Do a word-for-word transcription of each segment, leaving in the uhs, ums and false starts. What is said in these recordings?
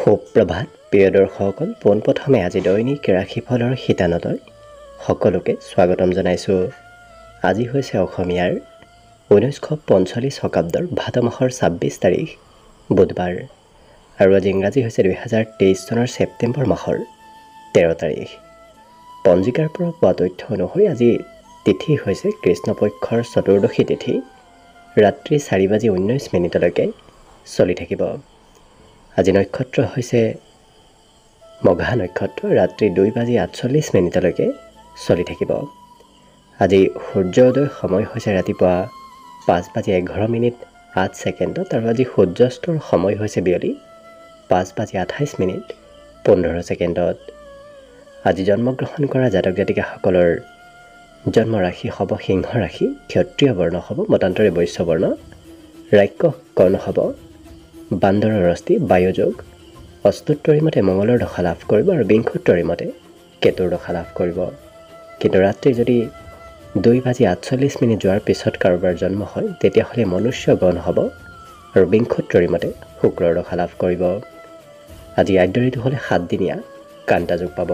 সুপ্ৰভাত প্ৰিয় দৰ্শকসকল, পোনপ্ৰথমে আজি দৈনিক ৰাশিফলৰ শিতানলৈ সকলোকে স্বাগতম জনাইছোঁ। আজি হৈছে অসমীয়াৰ ঊনৈছশ পঞ্চল্লিছ শকাব্দৰ ভাদ মাহৰ ছাব্বিছ তাৰিখ বুধবাৰ আৰু আজি ইংৰাজী হৈছে দুহেজাৰ তেইছ চনৰ ছেপ্টেম্বৰ মাহৰ তেৰ তাৰিখ। পঞ্জিকাৰ পৰা পোৱা তথ্য অনুসৰি আজি তিথি হৈছে কৃষ্ণপক্ষৰ চতুৰ্দশী তিথি, ৰাত্ৰি চাৰি বাজি ঊনৈছ মিনিটলৈকে চলি থাকিব। আজি নক্ষত্ৰ হৈছে মঘা নক্ষত্ৰ, ৰাত্ৰি দুই বাজি আঠচল্লিছ মিনিটলৈকে চলি থাকিব। আজি সূৰ্যোদয় সময় হৈছে ৰাতিপুৱা পাঁচ বাজি এঘাৰ মিনিট আঠ ছেকেণ্ডত আৰু আজি সূৰ্যাস্তৰ সময় হৈছে বিয়লি পাঁচ বাজি আঠাইছ মিনিট পোন্ধৰ ছেকেণ্ডত। আজি জন্মগ্ৰহণ কৰা জাতক জাতিকাসকলৰ জন্ম ৰাশি হ'ব সিংহ ৰাশি, ক্ষত্ৰিয় বৰ্ণ হ'ব মতান্তৰে বৈশ্য বৰ্ণ, ৰাক্ষস কৰ্ণ হ'ব বান্দৰৰ ৰস্তি বায়ুযোগ, অষ্টোত্তৰী মতে মঙলৰ দশা লাভ কৰিব আৰু বিংশোত্তৰী মতে কেতুৰ দশা লাভ কৰিব। কিন্তু ৰাত্ৰি যদি দুই বাজি আঠচল্লিছ মিনিট যোৱাৰ পিছত কাৰোবাৰ জন্ম হয় তেতিয়াহ'লে মনুষ্য গণ হ'ব আৰু বিংশোত্তৰী মতে শুক্ৰৰ দশা লাভ কৰিব। আজি আদ্য ঋতু হ'লে সাতদিনীয়া কান্তা যোগ পাব।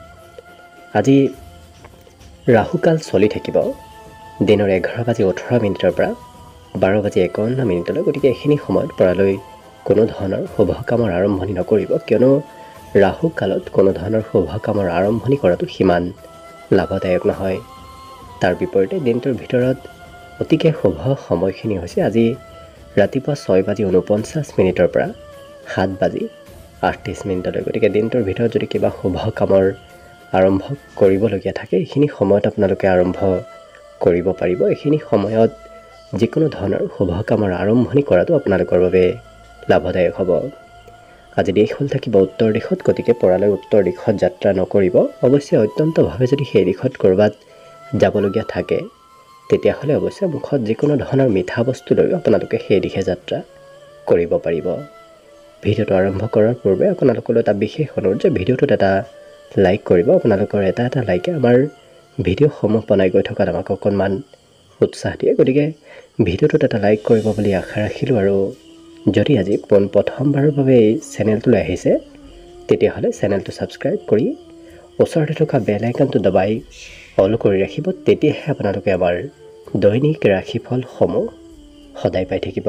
আজি ৰাহুকাল চলি থাকিব দিনৰ এঘাৰ বাজি ওঠৰ মিনিটৰ পৰা বাৰ বাজি একাৱন্ন মিনিটলৈ। গতিকে এইখিনি সময়ত পৰালৈ কোনো ধৰণৰ শুভ কামৰ আৰম্ভণি নকৰিব, কিয়নো ৰাহু কালত কোনো ধৰণৰ শুভ কামৰ আৰম্ভণি কৰাটো সিমান লাভদায়ক নহয়। তাৰ বিপৰীতে দিনটোৰ ভিতৰত অতিকে শুভ সময়খিনি হৈছে আজি ৰাতিপুৱা ছয় বাজি ঊনপঞ্চাছ মিনিটৰ পৰা সাত বাজি আঠত্ৰিছ মিনিটলৈ। গতিকে দিনটোৰ ভিতৰত যদি কিবা শুভ কামৰ আৰম্ভ কৰিবলগীয়া থাকে এইখিনি সময়ত আপোনালোকে আৰম্ভ কৰিব পাৰিব। এইখিনি সময়ত যিকোনো ধৰণৰ শুভ কামৰ আৰম্ভণি কৰাটো আপোনালোকৰ বাবে লাভদায়ক হ'ব। আজি দেশ হ'ল থাকিব উত্তৰ দিশত, গতিকে পৰালৈ উত্তৰ দিশত যাত্ৰা নকৰিব। অৱশ্যে অত্যন্তভাৱে যদি সেই দিশত ক'ৰবাত যাবলগীয়া থাকে তেতিয়াহ'লে অৱশ্যে মুখত যিকোনো ধৰণৰ মিঠা বস্তু লৈ আপোনালোকে সেই দিশে যাত্ৰা কৰিব পাৰিব। ভিডিঅ'টো আৰম্ভ কৰাৰ পূৰ্বে আপোনালোকলৈ এটা বিশেষ অনুৰোধ যে ভিডিঅ'টোত এটা লাইক কৰিব। আপোনালোকৰ এটা এটা লাইকে আমাৰ ভিডিঅ'সমূহ বনাই গৈ থকাত আমাক অকণমান উৎসাহ দিয়ে। গতিকে ভিডিঅ'টোত এটা লাইক কৰিব বুলি আশা ৰাখিলোঁ। আৰু যদি আজি পোন প্ৰথমবাৰৰ বাবে এই চেনেলটোলৈ আহিছে তেতিয়াহ'লে চেনেলটো ছাবস্ক্ৰাইব কৰি ওচৰতে থকা বেল আইকনটো দবাই অল কৰি ৰাখিব। তেতিয়াহে আপোনালোকে আমাৰ দৈনিক ৰাশিফলসমূহ সদায় পাই থাকিব।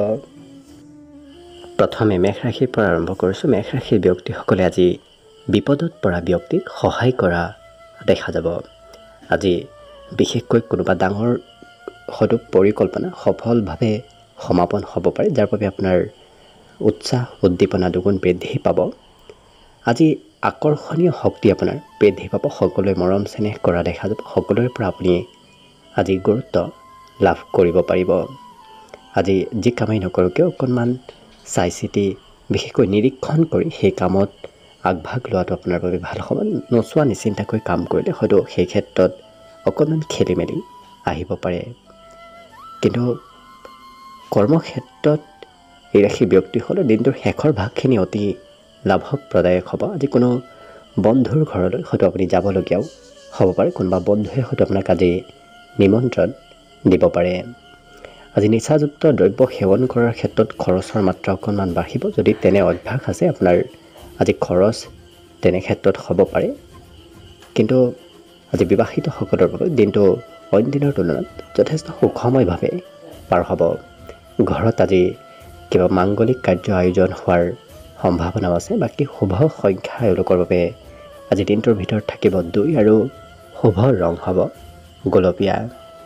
প্ৰথমে মেষ ৰাশিৰ পৰা আৰম্ভ কৰিছোঁ। মেষ ৰাশিৰ ব্যক্তিসকলে আজি বিপদত পৰা ব্যক্তিক সহায় কৰা দেখা যাব। আজি বিশেষকৈ কোনোবা ডাঙৰ হয়তো পৰিকল্পনা সফলভাৱে সমাপন হ'ব পাৰে, যাৰ বাবে আপোনাৰ উৎসাহ উদ্দীপনা দুগুণ বৃদ্ধি পাব। আজি আকৰ্ষণীয় শক্তি আপোনাৰ বৃদ্ধি পাব, সকলোৱে মৰম চেনেহ কৰা দেখা যাব। সকলোৰে পৰা আপুনি আজি গুৰুত্ব লাভ কৰিব পাৰিব। আজি যি কামেই নকৰোঁ কিয় অকণমান চাই চিতি বিশেষকৈ নিৰীক্ষণ কৰি সেই কামত আগভাগ লোৱাটো আপোনাৰ বাবে ভাল হ'ব। নচোৱা নিচিন্তাকৈ কাম কৰিলে হয়তো সেই ক্ষেত্ৰত অকণমান খেলি মেলি আহিব পাৰে। কিন্তু কৰ্মক্ষেত্ৰত এই ৰাশি ব্যক্তিসকলৰ দিনটোৰ শেষৰ ভাগখিনি অতি লাভপ্ৰদায়ক হ'ব। আজি কোনো বন্ধুৰ ঘৰলৈ হয়তো আপুনি যাবলগীয়াও হ'ব পাৰে, কোনোবা বন্ধুৱে হয়তো আপোনাক আজি নিমন্ত্ৰণ দিব পাৰে। আজি নিচাযুক্ত দ্ৰব্য সেৱন কৰাৰ ক্ষেত্ৰত খৰচৰ মাত্ৰা অকণমান বাঢ়িব। যদি তেনে অভ্যাস আছে আপোনাৰ আজি খৰচ তেনে ক্ষেত্ৰত হ'ব পাৰে। কিন্তু আজি বিবাহিতসকলৰ বাবে দিনটো অইন দিনৰ তুলনাত যথেষ্ট সুখময়ভাৱে পাৰ হ'ব। ঘৰত আজি কিবা মাংগলিক কাৰ্য আয়োজন হোৱাৰ সম্ভাৱনাও আছে। বাকী শুভ সংখ্যা এওঁলোকৰ বাবে আজি দিনটোৰ ভিতৰত থাকিব দুই আৰু শুভ ৰং হ'ব গোলপীয়া।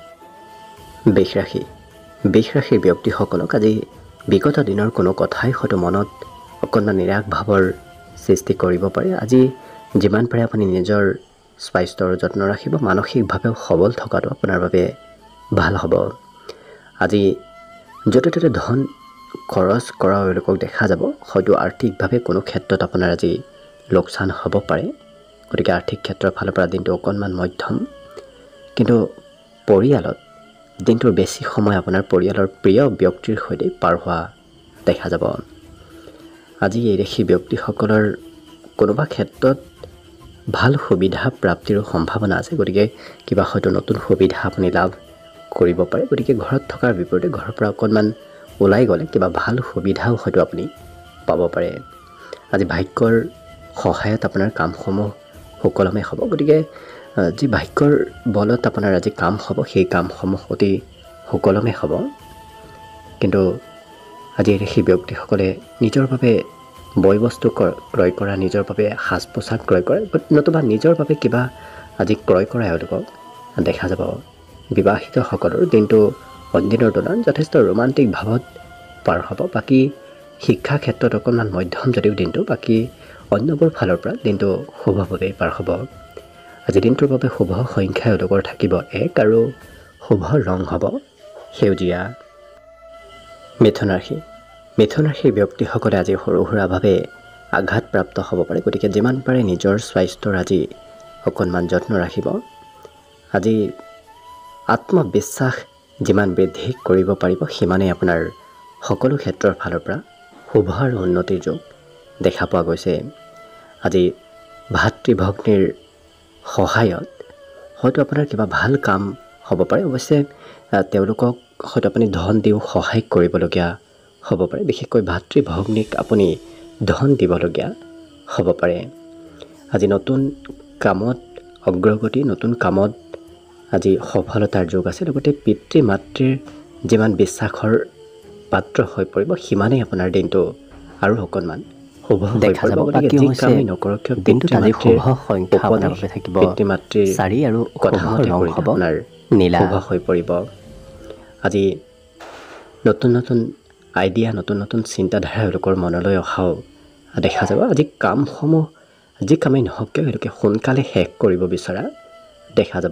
বৃষ ৰাশি বৃষ ৰাশিৰ ব্যক্তিসকলক আজি বিগত দিনৰ কোনো কথাই হয়তো মনত অকণমান নিৰাশ ভাৱৰ সৃষ্টি কৰিব পাৰে। আজি যিমান পাৰে আপুনি নিজৰ স্বাস্থ্যৰ যত্ন ৰাখিব, মানসিকভাৱেও সবল থকাটো আপোনাৰ বাবে ভাল হ'ব। আজি য'তে ত'তে ধন খৰচ কৰা এওঁলোকক দেখা যাব। হয়তো আৰ্থিকভাৱে কোনো ক্ষেত্ৰত আপোনাৰ আজি লোকচান হ'ব পাৰে। গতিকে আৰ্থিক ক্ষেত্ৰৰ ফালৰ পৰা দিনটো অকণমান মধ্যম। কিন্তু পৰিয়ালত দিনটোৰ বেছি সময় আপোনাৰ পৰিয়ালৰ প্ৰিয় ব্যক্তিৰ সৈতে পাৰ হোৱা দেখা যাব। আজি এই ৰাশি ব্যক্তিসকলৰ কোনোবা ক্ষেত্ৰত ভাল সুবিধা প্ৰাপ্তিৰো সম্ভাৱনা আছে। গতিকে কিবা হয়তো নতুন সুবিধা আপুনি লাভ কৰিব পাৰে। গতিকে ঘৰত থকাৰ বিপৰীতে ঘৰৰ পৰা অকণমান ওলাই গ'লে কিবা ভাল সুবিধাও হয়তো আপুনি পাব পাৰে। আজি ভাগ্যৰ সহায়ত আপোনাৰ কামসমূহ সুকলমে হ'ব। গতিকে যি ভাগ্যৰ বলত আপোনাৰ আজি কাম হ'ব সেই কামসমূহ অতি সুকলমে হ'ব। কিন্তু আজি সেই ব্যক্তিসকলে নিজৰ বাবে বয় বস্তু ক্ৰয় কৰা, নিজৰ বাবে সাজ পোছাক ক্ৰয় কৰা, নতুবা নিজৰ বাবে কিবা আজি ক্ৰয় কৰা এওঁলোকক দেখা যাব। বিবাহিতসকলৰ দিনটো অন্যদিনৰ তুলনাত যথেষ্ট ৰোমান্টিক ভাৱত পাৰ হ'ব। বাকী শিক্ষা ক্ষেত্ৰত অকণমান মধ্যম যদিও দিনটো, বাকী অন্যবোৰ ফালৰ পৰা দিনটো শুভভাৱে পাৰ হ'ব। আজি দিনটোৰ বাবে শুভ সংখ্যা এওঁলোকৰ থাকিব এক আৰু শুভ ৰং হ'ব সেউজীয়া। মিথুন ৰাশি মিথুন ৰাশিৰ ব্যক্তিসকলে আজি সৰু সুৰাভাৱে আঘাতপ্ৰাপ্ত হ'ব পাৰে। গতিকে যিমান পাৰে নিজৰ স্বাস্থ্যৰ আজি অকণমান যত্ন ৰাখিব। আজি আত্মবিশ্বাস যিমান বৃদ্ধি কৰিব পাৰিব সিমানেই আপোনাৰ সকলো ক্ষেত্ৰৰ ফালৰ পৰা শুভ আৰু উন্নতিৰ যোগ দেখা পোৱা গৈছে। আজি ভাতৃ ভগ্নীৰ সহায়ত হয়তো আপোনাৰ কিবা ভাল কাম হ'ব পাৰে। অৱশ্যে তেওঁলোকক হয়তো আপুনি ধন দিও সহায় কৰিবলগীয়া হ'ব পাৰে। বিশেষকৈ ভাতৃ ভগ্নীক আপুনি ধন দিবলগীয়া হ'ব পাৰে। আজি নতুন কামত অগ্ৰগতি, নতুন কামত আজি সফলতাৰ যোগ আছে। লগতে পিতৃ মাতৃৰ যিমান বিশ্বাসৰ পাত্ৰ হৈ পৰিব সিমানেই আপোনাৰ দিনটো আৰু অকণমান শুভ দেখা যাব। গতিকে যি কামেই নকৰক কিয় দিনটোত আজি শুভ সংখ্যা আপোনাৰ বাবে থাকিব পিতৃ মাতৃৰ চাৰি আৰু কথা মতে কৰিলে আপোনাৰ নীলা শুভ হৈ পৰিব। আজি নতুন নতুন আইডিয়া, নতুন নতুন চিন্তাধাৰা এওঁলোকৰ মনলৈ অহাও দেখা যাব। আজি কামসমূহ যি কামেই নহওক কিয় এওঁলোকে সোনকালে শেষ কৰিব বিচৰা দেখা যাব।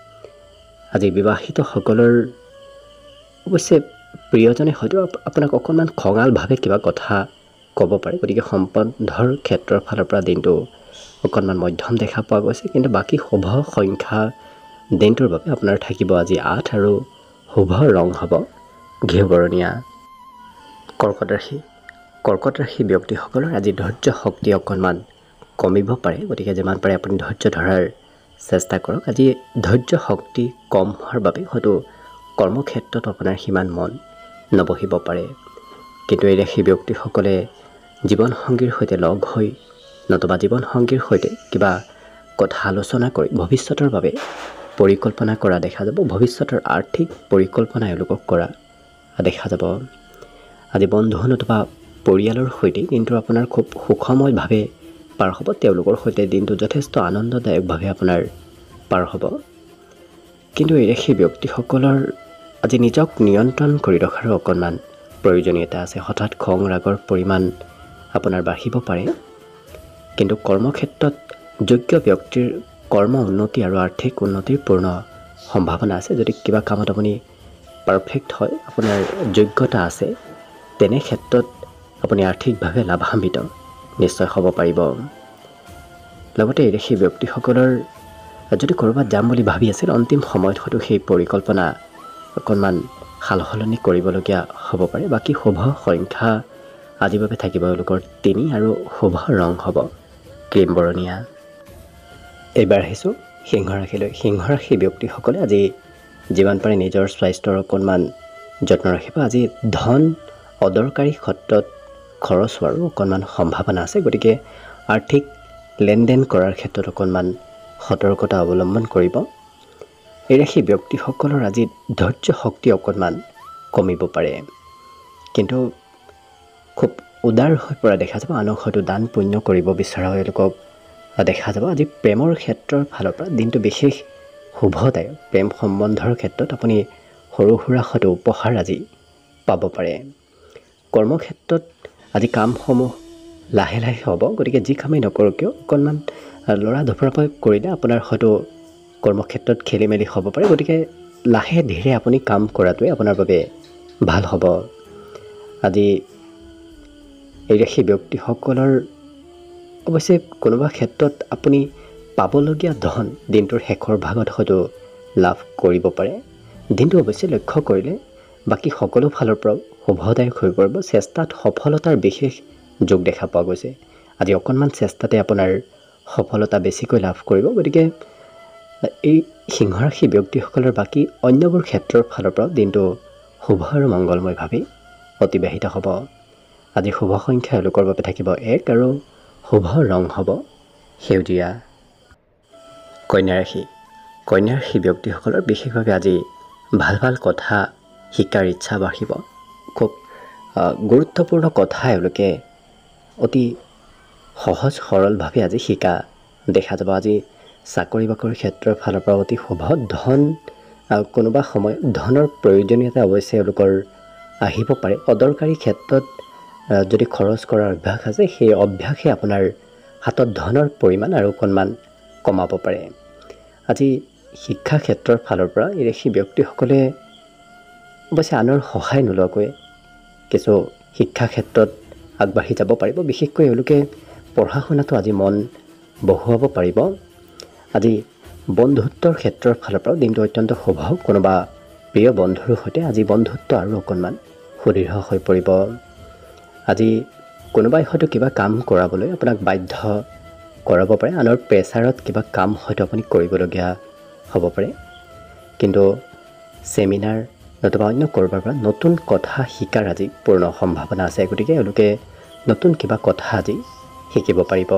আজি বিবাহিতসকলৰ অৱশ্যে প্ৰিয়জনে হয়তো আপোনাক অকণমান খঙালভাৱে কিবা কথা ক'ব পাৰে। গতিকে সম্বন্ধৰ ক্ষেত্ৰৰ ফালৰ পৰা দিনটো অকণমান মধ্যম দেখা পোৱা গৈছে। কিন্তু বাকী শুভ সংখ্যা দিনটোৰ বাবে আপোনাৰ থাকিব আজি আঠ আৰু শুভ ৰং হ'ব ঘিউবৰণীয়া। কৰ্কট ৰাশি কৰ্কট ৰাশি ব্যক্তিসকলৰ আজি ধৈৰ্য শক্তি অকণমান কমিব পাৰে। গতিকে যিমান পাৰে আপুনি ধৈৰ্য ধৰাৰ চেষ্টা কৰক। আজি ধৈৰ্য শক্তি কম হোৱাৰ বাবে হয়তো কৰ্মক্ষেত্ৰত আপোনাৰ সিমান মন নবহিব পাৰে। কিন্তু এই ৰাশি ব্যক্তিসকলে জীৱনসংগীৰ সৈতে লগ হৈ নতুবা জীৱনসংগীৰ সৈতে কিবা কথা আলোচনা কৰি ভৱিষ্যতৰ বাবে পৰিকল্পনা কৰা দেখা যাব। ভৱিষ্যতৰ আৰ্থিক পৰিকল্পনা এওঁলোকক কৰা দেখা যাব। আজি বন্ধু নতুবা পৰিয়ালৰ সৈতে দিনটো আপোনাৰ খুব সুখময়ভাৱে পাৰ হ'ব। তেওঁলোকৰ সৈতে দিনটো যথেষ্ট আনন্দদায়কভাৱে আপোনাৰ পাৰ হ'ব। কিন্তু এই ৰাশি ব্যক্তিসকলৰ আজি নিজক নিয়ন্ত্ৰণ কৰি ৰখাৰো অকণমান প্ৰয়োজনীয়তা আছে। হঠাৎ খং ৰাগৰ পৰিমাণ আপোনাৰ বাঢ়িব পাৰে। কিন্তু কৰ্মক্ষেত্ৰত যোগ্য ব্যক্তিৰ কৰ্ম উন্নতি আৰু আৰ্থিক উন্নতিৰ পূৰ্ণ সম্ভাৱনা আছে। যদি কিবা কামত আপুনি পাৰফেক্ট হয়, আপোনাৰ যোগ্যতা আছে, তেনে ক্ষেত্ৰত আপুনি আৰ্থিকভাৱে লাভান্বিত নিশ্চয় হ'ব পাৰিব। লগতে এই ৰাশি ব্যক্তিসকলৰ যদি ক'ৰবাত যাম বুলি ভাবি আছিল, অন্তিম সময়ত হয়তো সেই পৰিকল্পনা অকণমান সাল সলনি কৰিবলগীয়া হ'ব পাৰে। বাকী শুভ সংখ্যা আজিৰ বাবে থাকিব এওঁলোকৰ তিনি আৰু শুভ ৰং হ'ব ক্ৰীম বৰণীয়া। এইবাৰ আহিছোঁ সিংহ ৰাশিলৈ। সিংহ ৰাশি ব্যক্তিসকলে আজি যিমান পাৰে নিজৰ স্বাস্থ্যৰ অকণমান যত্ন ৰাখিব। আজি ধন অদৰকাৰী ক্ষেত্ৰত খৰচ হোৱাৰো অকণমান সম্ভাৱনা আছে। গতিকে আৰ্থিক লেনদেন কৰাৰ ক্ষেত্ৰত অকণমান সতৰ্কতা অৱলম্বন কৰিব। এই ৰাশি ব্যক্তিসকলৰ আজি ধৈৰ্য শক্তি অকণমান কমিব পাৰে। কিন্তু খুব উদাৰ হৈ পৰা দেখা যাব। আনক হয়তো দান পুণ্য কৰিব বিচৰা এওঁলোকক দেখা যাব। আজি প্ৰেমৰ ক্ষেত্ৰৰ ফালৰ পৰা দিনটো বিশেষ শুভদায়ক। প্ৰেম সম্বন্ধৰ ক্ষেত্ৰত আপুনি সৰু সুৰা হয়তো উপহাৰ আজি পাব পাৰে। কৰ্মক্ষেত্ৰত আজি কামসমূহ লাহে লাহে হ'ব। গতিকে যি কামেই নকৰক কিয় অকণমান লৰা ধপৰাকৈ কৰিলে আপোনাৰ হয়তো কৰ্মক্ষেত্ৰত খেলি মেলি হ'ব পাৰে। গতিকে লাহে ধীৰে আপুনি কাম কৰাটোৱে আপোনাৰ বাবে ভাল হ'ব। আজি এই ৰাশি ব্যক্তিসকলৰ অৱশ্যে কোনোবা ক্ষেত্ৰত আপুনি পাবলগীয়া ধন দিনটোৰ শেষৰ ভাগত হয়তো লাভ কৰিব পাৰে। দিনটো অৱশ্যে লক্ষ্য কৰিলে বাকী সকলো ফালৰ পৰাও শুভদায়ক হৈ পৰিব। চেষ্টাত সফলতাৰ বিশেষ যোগ দেখা পোৱা গৈছে। আজি অকণমান চেষ্টাতে আপোনাৰ সফলতা বেছিকৈ লাভ কৰিব। গতিকে এই সিংহ ৰাশি ব্যক্তিসকলৰ বাকী অন্যবোৰ ক্ষেত্ৰৰ ফালৰ পৰাও দিনটো শুভ আৰু মংগলময়ভাৱে অতিবাহিত হ'ব। আজি শুভ সংখ্যা এওঁলোকৰ বাবে থাকিব এক আৰু শুভ ৰং হ'ব সেউজীয়া। কন্যা ৰাশি কন্যা ৰাশি ব্যক্তিসকলৰ বিশেষভাৱে আজি ভাল ভাল কথা শিকাৰ ইচ্ছা বাঢ়িব। খুব গুৰুত্বপূৰ্ণ কথা এওঁলোকে অতি সহজ সৰলভাৱে আজি শিকা দেখা যাব। আজি চাকৰি বাকৰিৰ ক্ষেত্ৰৰ ফালৰ পৰা অতি শুভ ধন, কোনোবা সময়ত ধনৰ প্ৰয়োজনীয়তা অৱশ্যে এওঁলোকৰ আহিব পাৰে। অদৰকাৰী ক্ষেত্ৰত যদি খৰচ কৰাৰ অভ্যাস আছে, সেই অভ্যাসে আপোনাৰ হাতত ধনৰ পৰিমাণ আৰু অকণমান কমাব পাৰে। আজি শিক্ষা ক্ষেত্ৰৰ ফালৰ পৰা এই ৰাশি ব্যক্তিসকলে অৱশ্যে আনৰ সহায় নোলোৱাকৈ কিছু শিক্ষা ক্ষেত্ৰত আগবাঢ়ি যাব পাৰিব। বিশেষকৈ এওঁলোকে পঢ়া শুনাটো আজি মন বহুৱাব পাৰিব। আজি বন্ধুত্বৰ ক্ষেত্ৰৰ ফালৰ পৰাও দিনটো অত্যন্ত শুভ। কোনোবা প্ৰিয় বন্ধুৰ সৈতে আজি বন্ধুত্ব আৰু অকণমান সুদৃঢ় হৈ পৰিব। আজি কোনোবাই হয়তো কিবা কাম কৰাবলৈ আপোনাক বাধ্য কৰাব পাৰে। আনৰ প্ৰেছাৰত কিবা কাম হয়তো আপুনি কৰিবলগীয়া হ'ব পাৰে। কিন্তু ছেমিনাৰ নতুবা অন্য ক'ৰবাৰ পৰা নতুন কথা শিকাৰ আজি পূৰ্ণ সম্ভাৱনা আছে। গতিকে এওঁলোকে নতুন কিবা কথা আজি শিকিব পাৰিব।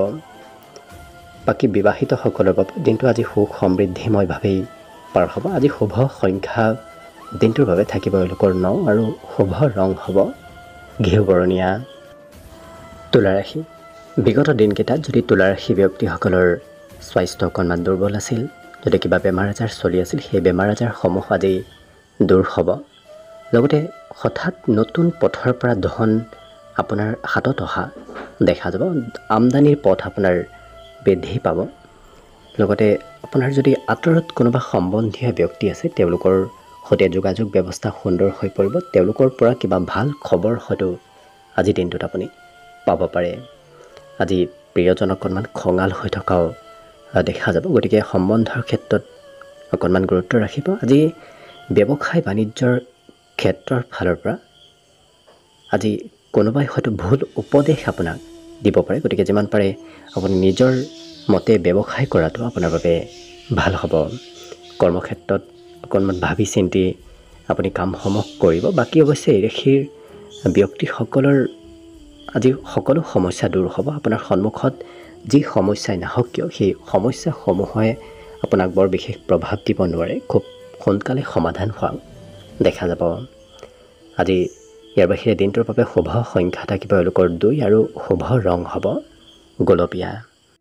বাকী বিবাহিতসকলৰ বাবে দিনটো আজি সুখ সমৃদ্ধিময়ভাৱেই পাৰ হ'ব। আজি শুভ সংখ্যা দিনটোৰ বাবে থাকিব এওঁলোকৰ ন আৰু শুভ ৰং হ'ব ঘিউ বৰণীয়া। তুলা ৰাশি বিগত দিনকেইটাত যদি তুলা ৰাশি ব্যক্তিসকলৰ স্বাস্থ্য অকণমান দুৰ্বল আছিল, যদি কিবা বেমাৰ আজাৰ চলি আছিল, সেই বেমাৰ আজাৰসমূহ আজি দূৰ হ'ব। লগতে হঠাৎ নতুন পথৰ পৰা ধন আপোনাৰ হাতত অহা দেখা যাব। আমদানিৰ পথ আপোনাৰ বৃদ্ধি পাব। লগতে আপোনাৰ যদি আঁতৰত কোনোবা সম্বন্ধীয় ব্যক্তি আছে, তেওঁলোকৰ সৈতে যোগাযোগ ব্যৱস্থা সুন্দৰ হৈ পৰিব। তেওঁলোকৰ পৰা কিবা ভাল খবৰ হয়তো আজি দিনটোত আপুনি পাব পাৰে। আজি প্ৰিয়জন অকণমান খঙাল হৈ থকাও দেখা যাব। গতিকে সম্বন্ধৰ ক্ষেত্ৰত অকণমান গুৰুত্ব ৰাখিব। আজি ব্যৱসায় বাণিজ্যৰ ক্ষেত্ৰৰ ফালৰ পৰা আজি কোনোবাই হয়তো ভুল উপদেশ আপোনাক দিব পাৰে। গতিকে যিমান পাৰে আপুনি নিজৰ মতে ব্যৱসায় কৰাটো আপোনাৰ বাবে ভাল হ'ব। কৰ্মক্ষেত্ৰত অকণমান ভাবি চিন্তি আপুনি কামসমূহ কৰিব। বাকী অৱশ্যে এই ৰাশিৰ ব্যক্তিসকলৰ আজি সকলো সমস্যা দূৰ হ'ব। আপোনাৰ সন্মুখত যি সমস্যাই নাহক কিয়, সেই সমস্যাসমূহে আপোনাক বৰ বিশেষ প্ৰভাৱ দিব নোৱাৰে। খুব সোনকালে সমাধান হোৱা দেখা যাব। আজি ইয়াৰ বাহিৰে দিনটোৰ বাবে শুভ সংখ্যা থাকিব এওঁলোকৰ দুই আৰু শুভ ৰং হ'ব গোলপীয়া।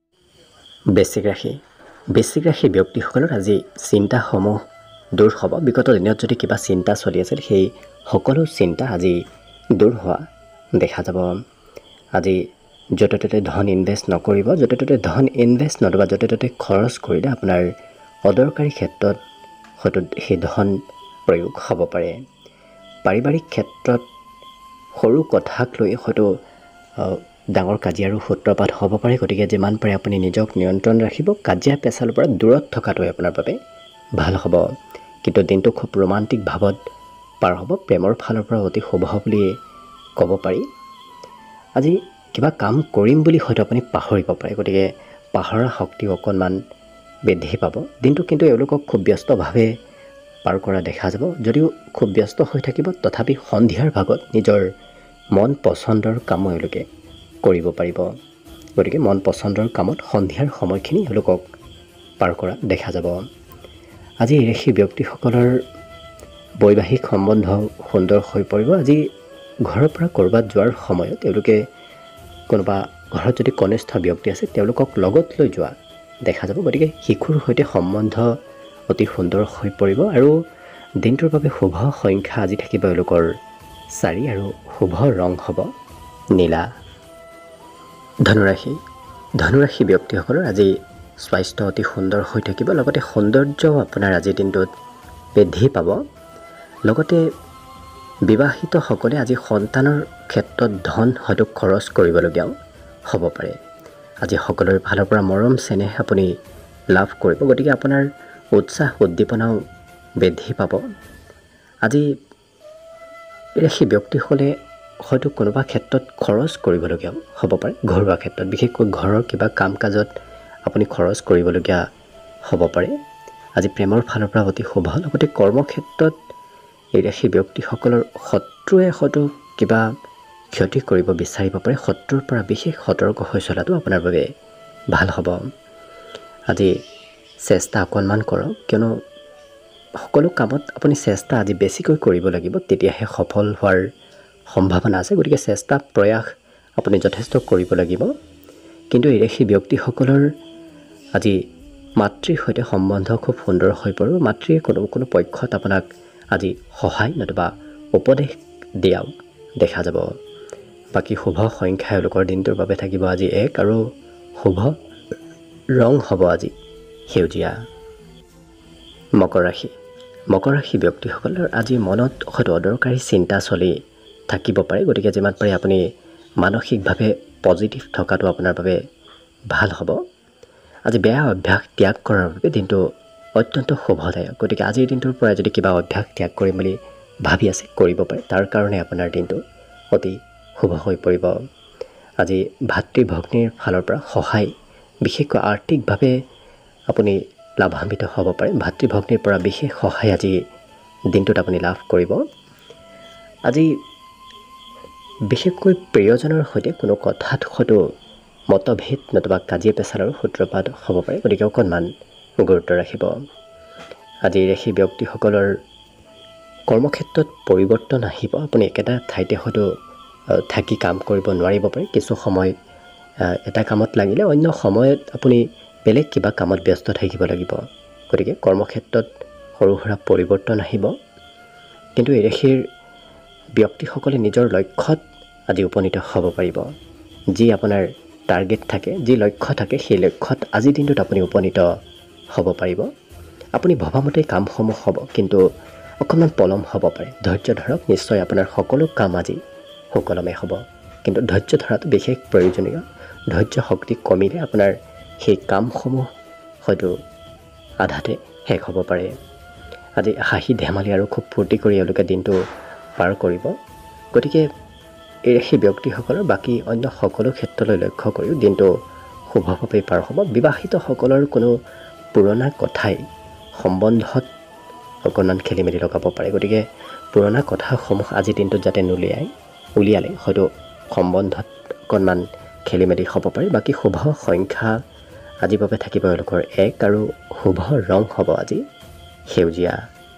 বৃশ্চিক ৰাশি বৃশ্চিক ৰাশি ব্যক্তিসকলৰ আজি চিন্তাসমূহ দূৰ হ'ব। বিগত দিনত যদি কিবা চিন্তা চলি আছিল, সেই সকলো চিন্তা আজি দূৰ হোৱা দেখা যাব। আজি য'তে ত'তে ধন ইনভেষ্ট নকৰিব। য'তে ত'তে ধন ইনভেষ্ট নতুবা য'তে ত'তে খৰচ কৰিলে আপোনাৰ অদৰকাৰী ক্ষেত্ৰত হয়তো সেই ধন প্ৰয়োগ হ'ব পাৰে। পাৰিবাৰিক ক্ষেত্ৰত সৰু কথাক লৈ হয়তো ডাঙৰ কাজিয়াৰো সূত্ৰপাত হ'ব পাৰে। গতিকে যিমান পাৰে আপুনি নিজক নিয়ন্ত্ৰণ ৰাখিব। কাজিয়া পেচালৰ পৰা দূৰত থকাটোৱে আপোনাৰ বাবে ভাল হ'ব। কিন্তু দিনটো খুব ৰোমান্টিক ভাৱত পাৰ হ'ব। প্ৰেমৰ ফালৰ পৰা অতি শুভ বুলি ক'ব পাৰি। আজি কিবা কাম কৰিম বুলি হয়তো আপুনি পাহৰিব পাৰে। গতিকে পাহৰা শক্তি অকণমান বৃদ্ধি পাব। দিনটো কিন্তু এওঁলোকক খুব ব্যস্তভাৱে পাৰ কৰা দেখা যাব। যদিও খুব ব্যস্ত হৈ থাকিব, তথাপি সন্ধিয়াৰ ভাগত নিজৰ মন পচন্দৰ কামো এওঁলোকে কৰিব পাৰিব। গতিকে মন পচন্দৰ কামত সন্ধিয়াৰ সময়খিনি এওঁলোকক পাৰ কৰা দেখা যাব। আজি এই ৰাশি ব্যক্তিসকলৰ বৈবাহিক সম্বন্ধ সুন্দৰ হৈ পৰিব। আজি ঘৰৰ পৰা ক'ৰবাত যোৱাৰ সময়ত তেওঁলোকে কোনোবা ঘৰত যদি কনিষ্ঠ ব্যক্তি আছে, তেওঁলোকক লগত লৈ যোৱা দেখা যাব। গতিকে শিশুৰ সৈতে সম্বন্ধ অতি সুন্দৰ হৈ পৰিব। আৰু দিনটোৰ বাবে শুভ সংখ্যা আজি থাকিব এওঁলোকৰ চাৰি আৰু শুভ ৰং হ'ব নীলা। ধনুৰাশি ধনুৰাশি ব্যক্তিসকলৰ আজি স্বাস্থ্য অতি সুন্দৰ হৈ থাকিব। লগতে সৌন্দৰ্যও আপোনাৰ আজিৰ দিনটোত বৃদ্ধি পাব। লগতে বিবাহিতসকলে আজি সন্তানৰ ক্ষেত্ৰত ধন হয়তো খৰচ কৰিবলগীয়াও হ'ব পাৰে। আজি সকলোৰে ফালৰ পৰা মৰম চেনেহ আপুনি লাভ কৰিব। গতিকে আপোনাৰ উৎসাহ উদ্দীপনাও বৃদ্ধি পাব। আজি সেই ব্যক্তিসকলে হয়তো কোনোবা ক্ষেত্ৰত খৰচ কৰিবলগীয়াও হ'ব পাৰে। ঘৰুৱা ক্ষেত্ৰত বিশেষকৈ ঘৰৰ কিবা কাম কাজত আপুনি খৰচ কৰিবলগীয়া হ'ব পাৰে। আজি প্ৰেমৰ ফালৰ পৰা অতি শুভ। লগতে কৰ্মক্ষেত্ৰত এই ৰাশি ব্যক্তিসকলৰ শত্ৰুৱে হয়তো কিবা ক্ষতি কৰিব বিচাৰিব পাৰে শত্ৰুৰ পৰা বিশেষ সতৰ্ক হৈ চলাটো আপোনাৰ বাবে ভাল হ'ব। আজি চেষ্টা অকণমান কৰক, কিয়নো সকলো কামত আপুনি চেষ্টা আজি বেছিকৈ কৰিব লাগিব, তেতিয়াহে সফল হোৱাৰ সম্ভাৱনা আছে। গতিকে চেষ্টা প্ৰয়াস আপুনি যথেষ্ট কৰিব লাগিব। কিন্তু এই ৰাশি ব্যক্তিসকলৰ আজি মাতৃৰ সৈতে সম্বন্ধ খুব সুন্দৰ হৈ পৰিব। মাতৃয়ে কোনো কোনো পক্ষত আপোনাক আজি সহায় নতুবা উপদেশ দিয়াও দেখা যাব। বাকী শুভ সংখ্যা এওঁলোকৰ দিনটোৰ বাবে থাকিব আজি এক, আৰু শুভ ৰং হ'ব আজি সেউজীয়া। মকৰ ৰাশি মকৰ ৰাশি ব্যক্তিসকলৰ আজি মনত হয়তো অদৰকাৰী চিন্তা চলি থাকিব পাৰে। গতিকে যিমান পাৰে আপুনি মানসিকভাৱে পজিটিভ থকাটো আপোনাৰ বাবে ভাল হ'ব। আজি বেয়া অভ্যাস ত্যাগ কৰাৰ বাবে দিনটো অত্যন্ত শুভদায়ক। গতিকে আজিৰ দিনটোৰ পৰা যদি কিবা অভ্যাস ত্যাগ কৰিম বুলি ভাবি আছে কৰিব পাৰে, তাৰ কাৰণে আপোনাৰ দিনটো অতি শুভ হৈ পৰিব। আজি ভাতৃ ভগ্নীৰ ফালৰ পৰা সহায়, বিশেষকৈ আৰ্থিকভাৱে আপুনি লাভান্বিত হ'ব পাৰে। ভাতৃ ভগ্নীৰ পৰা বিশেষ সহায় আজি দিনটোত আপুনি লাভ কৰিব। আজি বিশেষকৈ প্ৰিয়জনৰ সৈতে কোনো কথাত হয়তো মতভেদ নতুবা কাজিয়া পেচালৰ সূত্ৰপাত হ'ব পাৰে। গতিকে অকণমান গুৰুত্ব ৰাখিব। আজি ৰাশি ব্যক্তিসকলৰ কৰ্মক্ষেত্ৰত পৰিৱৰ্তন আহিব। আপুনি একেটা ঠাইতে হয়তো থাকি কাম কৰিব নোৱাৰিব পাৰে। কিছু সময় এটা কামত লাগিলে অন্য সময়ত আপুনি বেলেগ কিবা কামত ব্যস্ত থাকিব লাগিব। গতিকে কৰ্মক্ষেত্ৰত সৰু সুৰা পৰিৱৰ্তন আহিব। কিন্তু এই ৰাশিৰ ব্যক্তিসকলে নিজৰ লক্ষ্যত আজি উপনীত হ'ব পাৰিব। যি আপোনাৰ টাৰ্গেট থাকে, যি লক্ষ্য থাকে, সেই লক্ষ্যত আজিৰ দিনটোত আপুনি উপনীত হ'ব পাৰিব। আপুনি ভবামতে কামসমূহ হ'ব, কিন্তু অকণমান পলম হ'ব পাৰে। ধৈৰ্য ধৰক, নিশ্চয় আপোনাৰ সকলো কাম আজি সুকলমে হ'ব। কিন্তু ধৈৰ্য ধৰাটো বিশেষ প্ৰয়োজনীয়। ধৈৰ্য শক্তি কমিলে আপোনাৰ সেই কামসমূহ হয়তো আধাতে শেষ হ'ব পাৰে। আজি হাঁহি ধেমালি আৰু খুব ফূৰ্তি কৰি এওঁলোকে দিনটো পাৰ কৰিব। গতিকে এই ৰাশি ব্যক্তিসকলৰ বাকী অন্য সকলো ক্ষেত্ৰলৈ লক্ষ্য কৰিও দিনটো শুভভাৱে পাৰ হ'ব। বিবাহিতসকলৰ কোনো পুৰণা কথাই সম্বন্ধত অকণমান খেলি মেলি লগাব পাৰে। গতিকে পুৰণা কথাসমূহ আজিৰ দিনটোত যাতে নুলিয়াই উলিয়ালে হয়তো সম্বন্ধত অকণমান খেলি মেলি হ'ব পাৰে। বাকী শুভ সংখ্যা আজিৰ বাবে থাকিব এওঁলোকৰ এক, আৰু শুভ ৰং হ'ব আজি সেউজীয়া।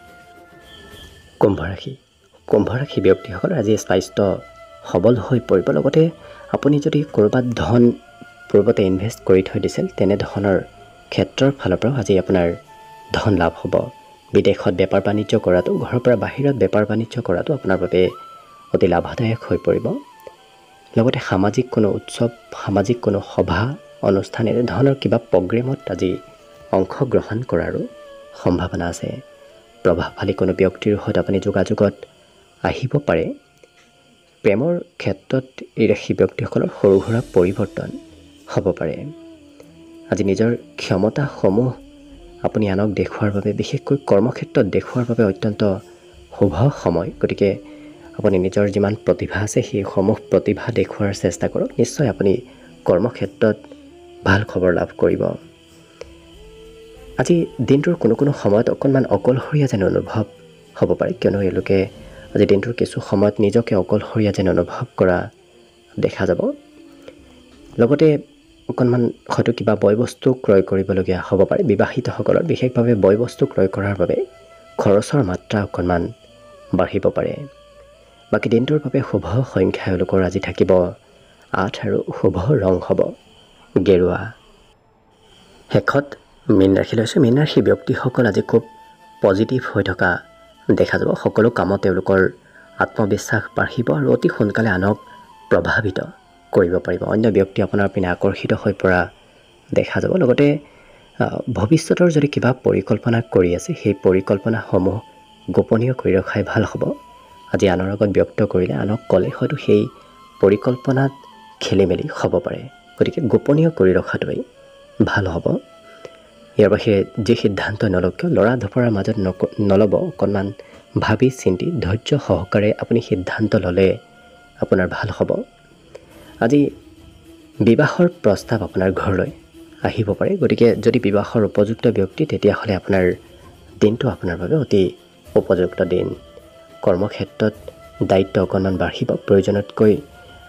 কুম্ভ ৰাশি কুম্ভ ৰাশি ব্যক্তিসকলৰ আজি স্বাস্থ্য সবল হৈ পৰিব। লগতে আপুনি যদি ক'ৰবাত ধন পূৰ্বতে ইনভেষ্ট কৰি থৈ দিছিল, তেনেধৰণৰ ক্ষেত্ৰৰ ফালৰ পৰাও আজি আপোনাৰ ধন লাভ হ'ব। বিদেশত বেপাৰ বাণিজ্য কৰাটো, ঘৰৰ পৰা বাহিৰত বেপাৰ বাণিজ্য কৰাটো আপোনাৰ বাবে অতি লাভদায়ক হৈ পৰিব। লগতে সামাজিক কোনো উৎসৱ, সামাজিক কোনো সভা অনুষ্ঠান, এনেধৰণৰ কিবা প্ৰগ্ৰেমত আজি অংশগ্ৰহণ কৰাৰো সম্ভাৱনা আছে। প্ৰভাৱশালী কোনো ব্যক্তিৰ সৈতে আপুনি যোগাযোগত আহিব পাৰে। প্ৰেমৰ ক্ষেত্ৰত এই ৰাশি ব্যক্তিসকলৰ সৰু সুৰা পৰিৱৰ্তন হ'ব পাৰে। আজি নিজৰ ক্ষমতাসমূহ আপুনি আনক দেখুওৱাৰ বাবে, বিশেষকৈ কৰ্মক্ষেত্ৰত দেখুওৱাৰ বাবে অত্যন্ত শুভ সময়। গতিকে আপুনি নিজৰ যিমান প্ৰতিভা আছে সেইসমূহ প্ৰতিভা দেখুওৱাৰ চেষ্টা কৰক। নিশ্চয় আপুনি কৰ্মক্ষেত্ৰত ভাল খবৰ লাভ কৰিব। আজি দিনটোৰ কোনো কোনো সময়ত অকণমান অকলশৰীয়া যেন অনুভৱ হ'ব পাৰে, কিয়নো এওঁলোকে আজি দিনটোৰ কিছু সময়ত নিজকে অকলশৰীয়া যেন অনুভৱ কৰা দেখা যাব। লগতে অকণমান হয়তো কিবা বয় বস্তু ক্ৰয় কৰিবলগীয়া হ'ব পাৰে। বিবাহিতসকলৰ বিশেষভাৱে বয় বস্তু ক্ৰয় কৰাৰ বাবে খৰচৰ মাত্ৰা অকণমান বাঢ়িব পাৰে। বাকী দিনটোৰ বাবে শুভ সংখ্যা এওঁলোকৰ আজি থাকিব আঠ, আৰু শুভ ৰং হ'ব গেৰুৱা। শেষত মীন ৰাশি লৈছে। মীন ৰাশি ব্যক্তিসকল আজি খুব পজিটিভ হৈ থকা দেখা যাব। সকলো কামত তেওঁলোকৰ আত্মবিশ্বাস বাঢ়িব আৰু অতি সোনকালে আনক প্ৰভাৱিত কৰিব পাৰিব। অন্য ব্যক্তি আপোনাৰ পিনে আকৰ্ষিত হৈ পৰা দেখা যাব। লগতে ভৱিষ্যতৰ যদি কিবা পৰিকল্পনা কৰি আছে, সেই পৰিকল্পনাসমূহ গোপনীয় কৰি ৰখাই ভাল হ'ব। আজি আনৰ আগত ব্যক্ত কৰিলে, আনক ক'লে হয়তো সেই পৰিকল্পনাত খেলি মেলি হ'ব পাৰে। গতিকে গোপনীয় কৰি ৰখাটোৱেই ভাল হ'ব। ইয়াৰ বাহিৰে যি সিদ্ধান্ত নলওক কিয় লৰা ধপৰাৰ মাজত নক নল'ব। অকণমান ভাবি চিন্তি ধৈৰ্য সহকাৰে আপুনি সিদ্ধান্ত ল'লে আপোনাৰ ভাল হ'ব। আজি বিবাহৰ প্ৰস্তাৱ আপোনাৰ ঘৰলৈ আহিব পাৰে। গতিকে যদি বিবাহৰ উপযুক্ত ব্যক্তি, তেতিয়াহ'লে আপোনাৰ দিনটো আপোনাৰ বাবে অতি উপযুক্ত দিন। কৰ্মক্ষেত্ৰত দায়িত্ব অকণমান বাঢ়িব। প্ৰয়োজনতকৈ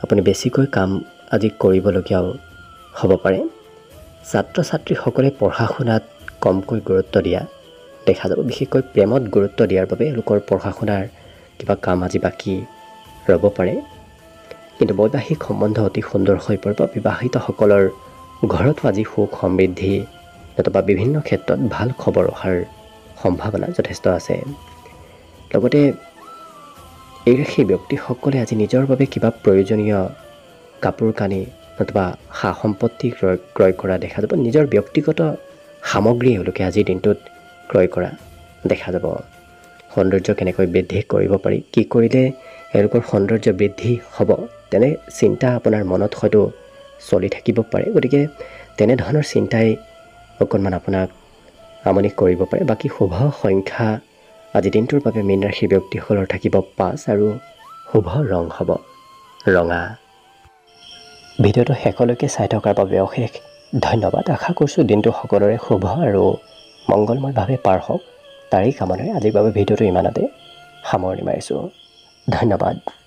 আপুনি বেছিকৈ কাম আজি কৰিবলগীয়াও হ'ব পাৰে। ছাত্ৰ ছাত্ৰীসকলে পঢ়া শুনাত কমকৈ গুৰুত্ব দিয়া দেখা যাব। বিশেষকৈ প্ৰেমত গুৰুত্ব দিয়াৰ বাবে এওঁলোকৰ পঢ়া শুনাৰ কিবা কাম আজি বাকী ৰ'ব পাৰে। কিন্তু বৈবাহিক সম্বন্ধ অতি সুন্দৰ হৈ পৰিব। বিবাহিতসকলৰ ঘৰতো আজি সুখ সমৃদ্ধি নতুবা বিভিন্ন ক্ষেত্ৰত ভাল খবৰ অহাৰ সম্ভাৱনা যথেষ্ট আছে। লগতে এই ৰাশিৰ ব্যক্তিসকলে আজি নিজৰ বাবে কিবা প্ৰয়োজনীয় কাপোৰ কানি নতুবা সা সম্পত্তি ক্ৰয় ক্ৰয় কৰা দেখা যাব। নিজৰ ব্যক্তিগত সামগ্ৰী এওঁলোকে আজিৰ দিনটোত ক্ৰয় কৰা দেখা যাব। সৌন্দৰ্য কেনেকৈ বৃদ্ধি কৰিব পাৰি, কি কৰিলে এওঁলোকৰ সৌন্দৰ্য বৃদ্ধি হ'ব, তেনে চিন্তা আপোনাৰ মনত হয়তো চলি থাকিব পাৰে। গতিকে তেনেধৰণৰ চিন্তাই অকণমান আপোনাক আমনি কৰিব পাৰে। বাকী শুভ সংখ্যা আজি দিনটোৰ বাবে মীন ৰাশিৰ ব্যক্তিসকলৰ থাকিব পাঁচ আৰু শুভ ৰং হ'ব ৰঙা। ভিডিঅ'টো শেষলৈকে চাই থকাৰ বাবে অশেষ ধন্যবাদ। আশা কৰিছোঁ দিনটো সকলোৰে শুভ আৰু মংগলময়ভাৱে পাৰ হওক, তাৰেই কামনাৰে আজিৰ বাবে ভিডিঅ'টো ইমানতে সামৰণি মাৰিছোঁ। ধন্যবাদ।